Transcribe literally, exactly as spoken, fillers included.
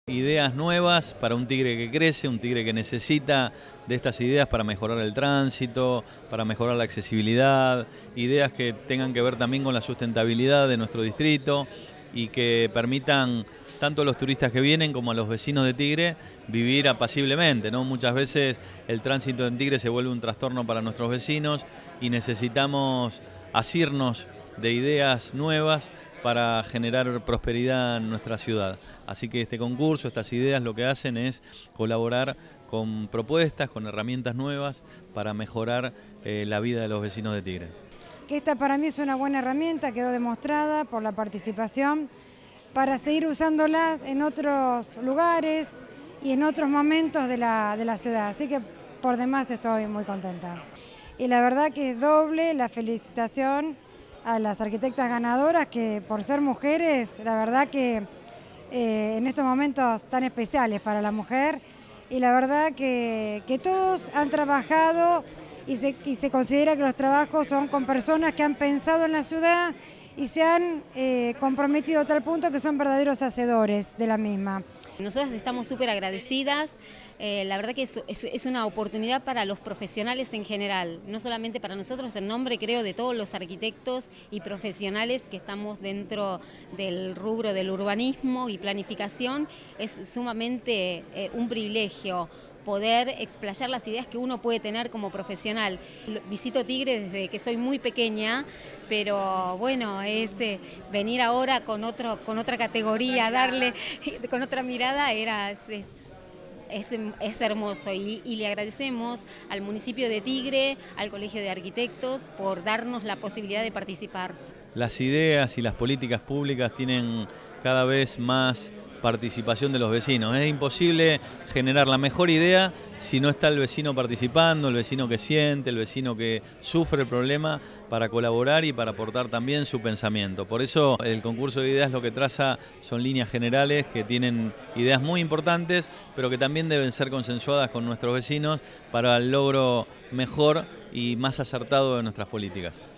Ideas nuevas para un Tigre que crece, un Tigre que necesita de estas ideas para mejorar el tránsito, para mejorar la accesibilidad, ideas que tengan que ver también con la sustentabilidad de nuestro distrito y que permitan tanto a los turistas que vienen como a los vecinos de Tigre vivir apaciblemente, ¿no? Muchas veces el tránsito en Tigre se vuelve un trastorno para nuestros vecinos y necesitamos asirnos de ideas nuevas para generar prosperidad en nuestra ciudad. Así que este concurso, estas ideas lo que hacen es colaborar con propuestas, con herramientas nuevas para mejorar eh, la vida de los vecinos de Tigre. Que esta para mí es una buena herramienta, quedó demostrada por la participación, para seguir usándolas en otros lugares y en otros momentos de la, de la ciudad. Así que por demás estoy muy contenta. Y la verdad que es doble la felicitación a las arquitectas ganadoras, que por ser mujeres, la verdad que eh, en estos momentos tan especiales para la mujer, y la verdad que, que todos han trabajado y se, y se considera que los trabajos son con personas que han pensado en la ciudad y se han eh, comprometido a tal punto que son verdaderos hacedores de la misma. Nosotras estamos súper agradecidas, eh, la verdad que es, es, es una oportunidad para los profesionales en general, no solamente para nosotros, en nombre creo de todos los arquitectos y profesionales que estamos dentro del rubro del urbanismo y planificación, es sumamente eh, un privilegio poder explayar las ideas que uno puede tener como profesional. Visito Tigre desde que soy muy pequeña, pero bueno, es eh, venir ahora con, otro, con otra categoría, darle con otra mirada, era, es, es, es, es hermoso. Y, y le agradecemos al municipio de Tigre, al Colegio de Arquitectos, por darnos la posibilidad de participar. Las ideas y las políticas públicas tienen cada vez más participación de los vecinos. Es imposible generar la mejor idea si no está el vecino participando, el vecino que siente, el vecino que sufre el problema, para colaborar y para aportar también su pensamiento. Por eso el concurso de ideas lo que traza son líneas generales que tienen ideas muy importantes, pero que también deben ser consensuadas con nuestros vecinos para el logro mejor y más acertado de nuestras políticas.